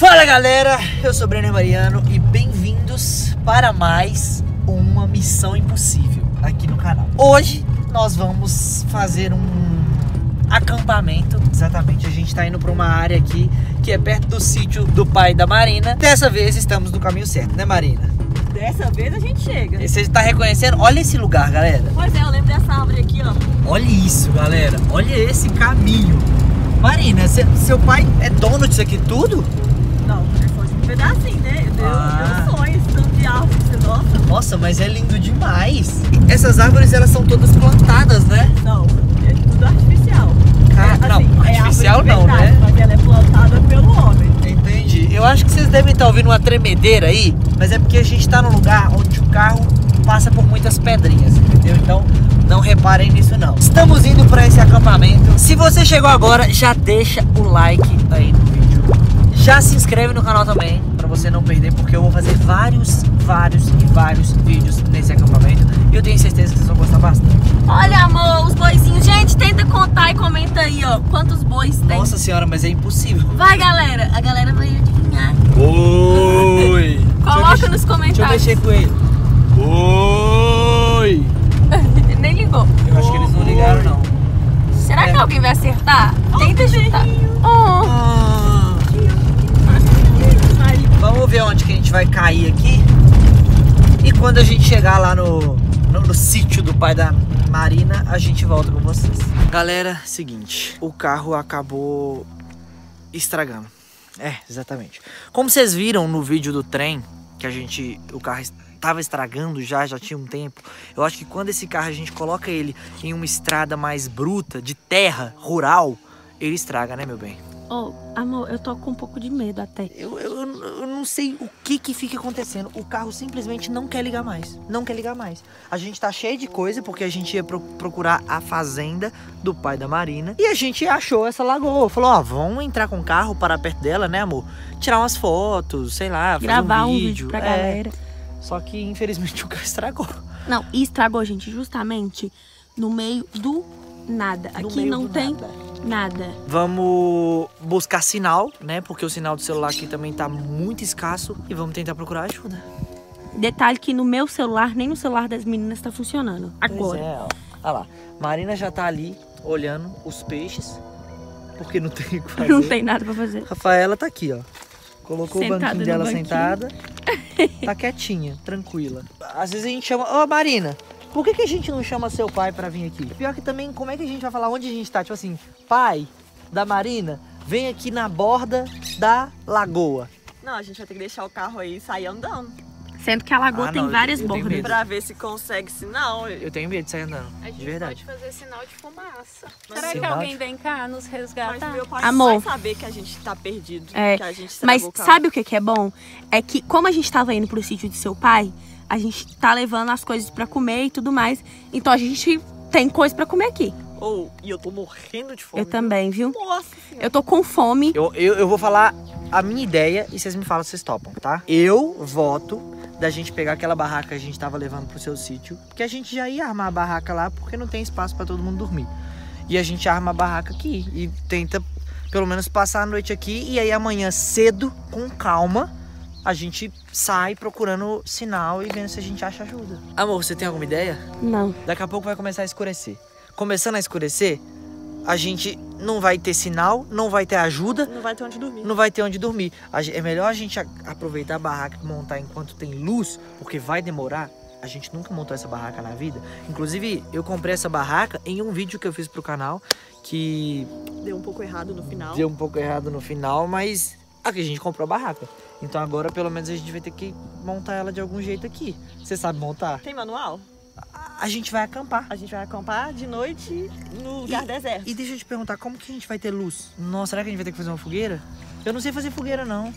Fala galera, eu sou o Brenner Mariano e bem-vindos para mais uma missão impossível aqui no canal. Hoje nós vamos fazer um acampamento, exatamente, a gente tá indo para uma área aqui que é perto do sítio do pai da Marina. Dessa vez estamos no caminho certo, né Marina? Dessa vez a gente chega. E você tá reconhecendo? Olha esse lugar, galera. Pois é, eu lembro dessa árvore aqui, ó. Olha isso, galera, olha esse caminho. Marina, seu pai é dono disso aqui tudo? Não, é só de um pedacinho, né? Deu sonhos, tanto de árvore, nossa. Nossa, mas é lindo demais. Essas árvores, elas são todas plantadas, né? Não, é tudo artificial. Não, artificial é não, verdade, né? Mas ela é plantada pelo homem. Entendi. Eu acho que vocês devem estar ouvindo uma tremedeira aí, mas é porque a gente tá num lugar onde o carro passa por muitas pedrinhas, entendeu? Então, não reparem nisso não. Estamos indo para esse acampamento. Se você chegou agora, já deixa o like aí no vídeo. Já se inscreve no canal também, para você não perder, porque eu vou fazer vários vídeos nesse acampamento. E eu tenho certeza que vocês vão gostar bastante. Olha, amor, os boizinhos. Gente, tenta contar e comenta aí, ó, quantos bois tem. Nossa senhora, mas é impossível. Vai, galera. A galera vai adivinhar. Oi! Coloca nos comentários. Deixa eu mexer com ele. Oi! Nem ligou. Eu acho que eles não ligaram, não. Será que alguém vai acertar? Tenta chutar. Vamos ver onde que a gente vai cair aqui. E quando a gente chegar lá no sítio do pai da Marina, a gente volta com vocês. Galera, seguinte, o carro acabou estragando. É, exatamente. Como vocês viram no vídeo do trem, que o carro estava estragando já tinha um tempo. Eu acho que quando esse carro a gente coloca ele em uma estrada mais bruta, de terra, rural, ele estraga, né, meu bem? Oh, amor, eu tô com um pouco de medo até. Eu não sei o que fica acontecendo. O carro simplesmente não quer ligar mais. Não quer ligar mais. A gente tá cheio de coisa porque a gente ia procurar a fazenda do pai da Marina. E a gente achou essa lagoa. Falou, ó, vamos entrar com o carro, parar perto dela, né, amor? Tirar umas fotos, sei lá, gravar um vídeo pra galera. Só que, infelizmente, o carro estragou. Não, e estragou, gente, justamente no meio do nada. Aqui não tem nada. Vamos buscar sinal, né? Porque o sinal do celular aqui também tá muito escasso. E vamos tentar procurar ajuda. Detalhe que no meu celular, nem no celular das meninas tá funcionando. Agora. Pois é, ó. Olha lá. Marina já tá ali, olhando os peixes. Porque não tem o que fazer. Não tem nada pra fazer. Rafaela tá aqui, ó. Colocou sentada o banquinho dela sentada. Tá quietinha, tranquila. Às vezes a gente chama... Ô, Marina, por que a gente não chama seu pai pra vir aqui? Pior que também, como é que a gente vai falar onde a gente tá? Tipo assim, pai da Marina, vem aqui na borda da lagoa. Não, a gente vai ter que deixar o carro aí e sair andando. Sendo que a lagoa tem várias bordas. Pra ver se consegue sinal. Eu tenho medo de sair andando, de verdade. Pode fazer sinal de fumaça. Mas Será que sinal alguém de- vem cá nos Mas resgatar? meu pai Amor. vai saber que a gente tá perdido. É, que a gente mas estragou o carro. sabe o que é bom? É que como a gente tava indo pro sítio de seu pai, a gente tá levando as coisas pra comer e tudo mais. Então a gente tem coisa pra comer aqui. E eu tô morrendo de fome. Eu também, viu? Nossa senhora. Eu tô com fome. Eu vou falar a minha ideia e vocês me falam se vocês topam, tá? Eu voto da gente pegar aquela barraca que a gente tava levando pro seu sítio, que a gente já ia armar a barraca lá porque não tem espaço pra todo mundo dormir. E a gente arma a barraca aqui e tenta pelo menos passar a noite aqui e aí amanhã cedo, com calma, a gente sai procurando sinal e vendo se a gente acha ajuda. Amor, você tem alguma ideia? Não. Daqui a pouco vai começar a escurecer. Começando a escurecer, a gente não vai ter sinal, não vai ter ajuda, Não vai ter onde dormir. não vai ter onde dormir. É melhor a gente aproveitar a barraca e montar enquanto tem luz, porque vai demorar. A gente nunca montou essa barraca na vida. Inclusive, eu comprei essa barraca em um vídeo que eu fiz pro canal, que Deu um pouco errado no final. deu um pouco errado no final, mas aqui a gente comprou a barraca. Então agora, pelo menos, a gente vai ter que montar ela de algum jeito aqui. Você sabe montar? Tem manual? A gente vai acampar. A gente vai acampar de noite no lugar deserto. E deixa eu te perguntar, como que a gente vai ter luz? Nossa, será que a gente vai ter que fazer uma fogueira? Eu não sei fazer fogueira, não.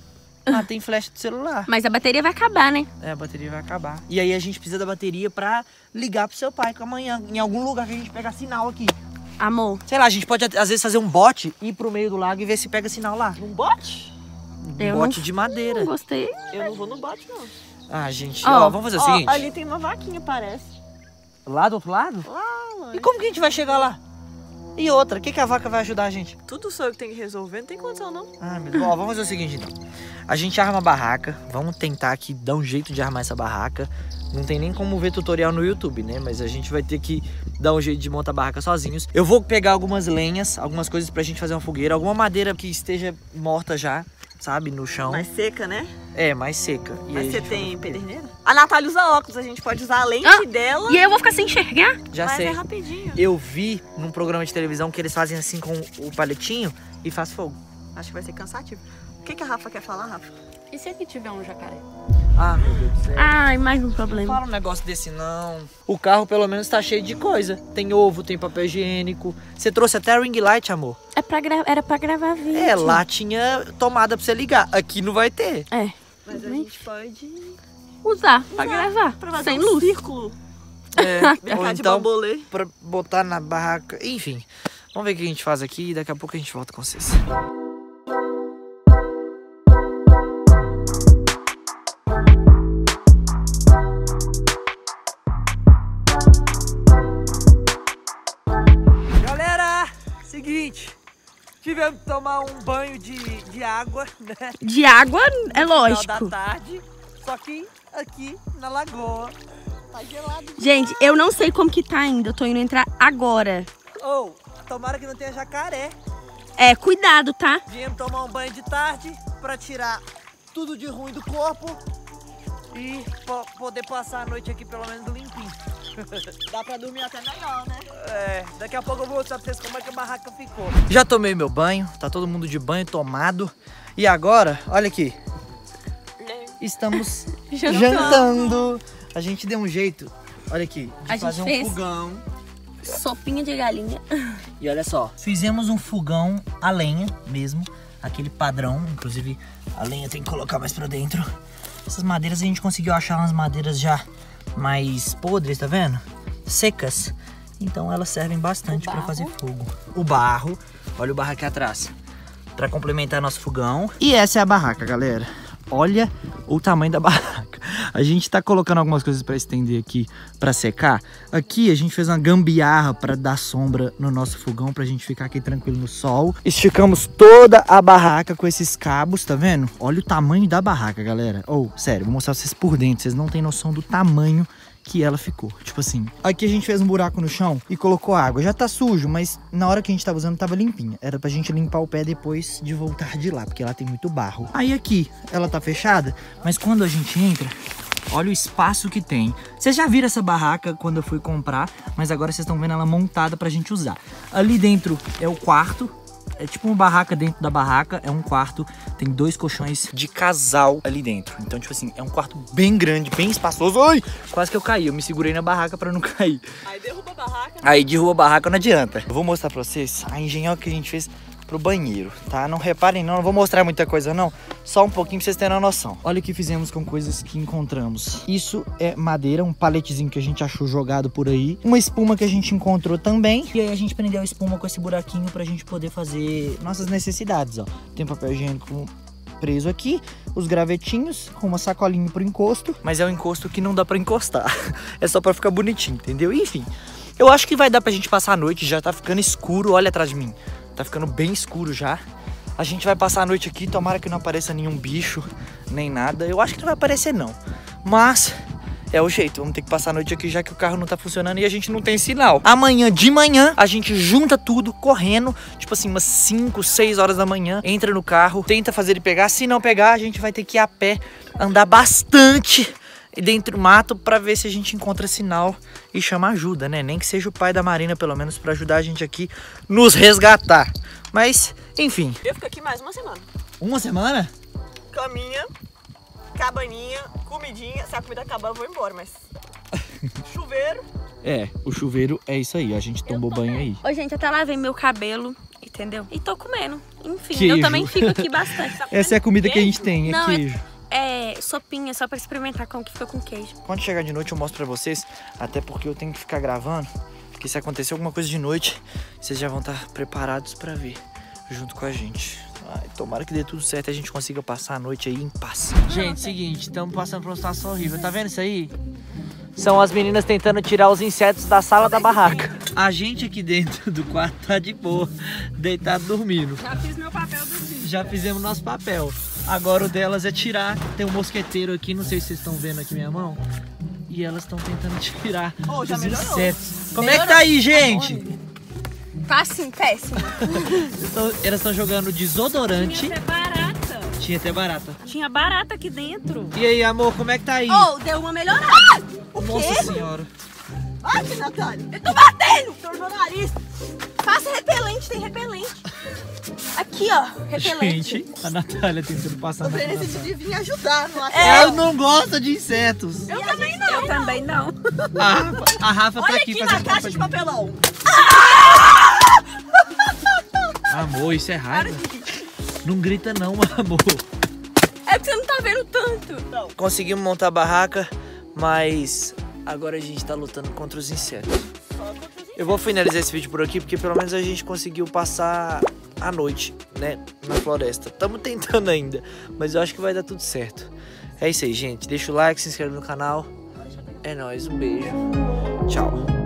Ah, tem flash do celular. Mas a bateria vai acabar, né? É, a bateria vai acabar. E aí a gente precisa da bateria pra ligar pro seu pai, que amanhã, em algum lugar que a gente pega sinal aqui. Amor, Sei lá, a gente pode às vezes fazer um bote, ir pro meio do lago e ver se pega sinal lá. Num bote? Eu Bote não- de madeira. não gostei. Eu não vou no bote, não. Ah, gente, Ó, ó, vamos fazer o Ó, seguinte. ali tem uma vaquinha, parece. Lá do outro lado? Lá, E como que a gente vai chegar lá? E outra, o que a vaca vai ajudar a gente? Tudo sou eu que tenho que resolver, não tem condição não. Ah, meu Deus. Ó, vamos fazer o seguinte então. A gente arma a barraca, vamos tentar aqui dar um jeito de armar essa barraca. Não tem nem como ver tutorial no YouTube, né? Mas a gente vai ter que dar um jeito de montar a barraca sozinhos. Eu vou pegar algumas lenhas, algumas coisas pra gente fazer uma fogueira, alguma madeira que esteja morta já, sabe, no chão. Mais seca, né? É, mais seca. E Mas aí a você gente tem vai- pederneira? A Natália usa óculos, a gente pode usar a lente dela. E aí eu vou ficar sem enxergar? Já mas sei. é rapidinho. Eu vi num programa de televisão que eles fazem assim com o palitinho e faz fogo. Acho que vai ser cansativo. O que a Rafa quer falar, Rafa? E se aqui tiver um jacaré? Ah, meu Deus do céu. Ai, mais um Não problema. fala um negócio desse não. O carro pelo menos tá cheio de coisa. Tem ovo, tem papel higiênico. Você trouxe até ring light, amor. Era pra gravar vídeo. É, lá tinha tomada pra você ligar. Aqui não vai ter. É. Mas a gente pode Usar pra gravar. pra fazer Sem um luz. círculo. É, Mercado ou de então bambolê. pra botar na barraca. Enfim, vamos ver o que a gente faz aqui e daqui a pouco a gente volta com vocês. Galera, seguinte, tivemos que tomar um banho de água, né? De água é No final lógico. da tarde, só que aqui na lagoa. Tá gelado. Gente, eu não sei como que tá ainda. Eu tô indo entrar agora. Ou, tomara que não tenha jacaré. É, cuidado, tá? Viemos tomar um banho de tarde pra tirar tudo de ruim do corpo e poder passar a noite aqui pelo menos limpinho. Dá pra dormir até melhor, né? É, daqui a pouco eu vou mostrar pra vocês como é que a barraca ficou. Já tomei meu banho, tá todo mundo de banho tomado. E agora, olha aqui, estamos jantando. A gente deu um jeito, olha aqui, de A gente fazer um fez fogão. Sopinha de galinha. E olha só, fizemos um fogão a lenha mesmo, aquele padrão, inclusive a lenha tem que colocar mais pra dentro. Essas madeiras a gente conseguiu achar umas madeiras já mais podres, tá vendo? Secas. Então elas servem bastante pra fazer fogo. O barro, olha o barro aqui atrás, pra complementar nosso fogão. E essa é a barraca, galera. Olha o tamanho da barraca. A gente tá colocando algumas coisas pra estender aqui, pra secar. Aqui a gente fez uma gambiarra pra dar sombra no nosso fogão, pra gente ficar aqui tranquilo no sol. Esticamos toda a barraca com esses cabos, tá vendo? Olha o tamanho da barraca, galera. Sério, vou mostrar pra vocês por dentro. Vocês não têm noção do tamanho que ela ficou. Tipo assim, aqui a gente fez um buraco no chão e colocou água. Já tá sujo, mas na hora que a gente tava usando tava limpinha. Era pra gente limpar o pé depois de voltar de lá, porque lá tem muito barro. Aí aqui, ela tá fechada, mas quando a gente entra, olha o espaço que tem. Vocês já viram essa barraca quando eu fui comprar, mas agora vocês estão vendo ela montada pra gente usar. Ali dentro é o quarto. É tipo uma barraca dentro da barraca, é um quarto, tem 2 colchões de casal ali dentro. Então, tipo assim, é um quarto bem grande, bem espaçoso. Ai, quase que eu caí, eu me segurei na barraca pra não cair. Aí derruba a barraca. Aí derruba a barraca, não adianta. Eu vou mostrar pra vocês a engenhoca que a gente fez pro banheiro, tá? Não reparem não vou mostrar muita coisa não, só um pouquinho pra vocês terem uma noção. Olha o que fizemos com coisas que encontramos. Isso é madeira, um paletezinho que a gente achou jogado por aí, uma espuma que a gente encontrou também, e aí a gente prendeu a espuma com esse buraquinho pra gente poder fazer nossas necessidades, ó. Tem papel higiênico preso aqui, os gravetinhos, com uma sacolinha pro encosto, mas é um encosto que não dá pra encostar, é só pra ficar bonitinho, entendeu? Enfim, eu acho que vai dar pra gente passar a noite, já tá ficando escuro, olha atrás de mim. Tá ficando bem escuro já. A gente vai passar a noite aqui, tomara que não apareça nenhum bicho, nem nada. Eu acho que não vai aparecer não. Mas é o jeito, vamos ter que passar a noite aqui já que o carro não tá funcionando e a gente não tem sinal. Amanhã de manhã a gente junta tudo correndo, tipo assim, umas 5, 6 horas da manhã. Entra no carro, tenta fazer ele pegar. Se não pegar, a gente vai ter que ir a pé, andar bastante dentro do mato pra ver se a gente encontra sinal e chama ajuda, né? Nem que seja o pai da Marina, pelo menos, pra ajudar a gente aqui, nos resgatar. Mas, enfim. Eu fico aqui mais uma semana. Uma semana? Caminha, cabaninha, comidinha. Se a comida acabar, eu vou embora, mas... Chuveiro. É, o chuveiro é isso aí, a gente tomou banho aí. Ô, gente, até lavei meu cabelo, entendeu? E tô comendo. Enfim, Queijo. eu também fico aqui bastante. Essa é a comida que a gente tem, é Não, queijo. É sopinha, só pra experimentar como que fica com queijo. Quando chegar de noite eu mostro pra vocês, até porque eu tenho que ficar gravando, porque se acontecer alguma coisa de noite, vocês já vão estar preparados pra ver, junto com a gente. Ai, tomara que dê tudo certo e a gente consiga passar a noite aí em paz. Gente, seguinte, estamos passando por uma situação horrível, tá vendo isso aí? São as meninas tentando tirar os insetos da sala da barraca. A gente aqui dentro do quarto tá de boa, deitado dormindo. Já fiz meu papel do dia. Já fizemos nosso papel. Agora o delas é tirar. Tem um mosqueteiro aqui, não sei se vocês estão vendo aqui minha mão. E elas estão tentando tirar já os melhorou. insetos. Como é que tá aí, gente? Tá assim, péssimo. Elas estão jogando desodorante. Tinha até barata. Tinha até barata. Tinha barata aqui dentro. E aí, amor, como é que tá aí? Deu uma melhorada. Nossa senhora. Ai, que Natália. Eu tô batendo. Tornou o nariz. Faça repelente, tem repelente. Aqui, ó, repelente. Gente, a Natália tentando passar O na Fernando Natália. devia vir ajudar, não acha? Eu não gosto de insetos. Eu também não. Eu também não. A Rafa tá Olha aqui aqui na fazendo caixa de papel. papelão. Amor, isso é raiva. Não grita não, amor. É porque você não tá vendo tanto. Conseguimos montar a barraca, mas agora a gente tá lutando contra os insetos. Eu vou finalizar esse vídeo por aqui, porque pelo menos a gente conseguiu passar a noite, né, na floresta. Estamos tentando ainda, mas eu acho que vai dar tudo certo. É isso aí, gente. Deixa o like, se inscreve no canal. É nóis, um beijo. Tchau.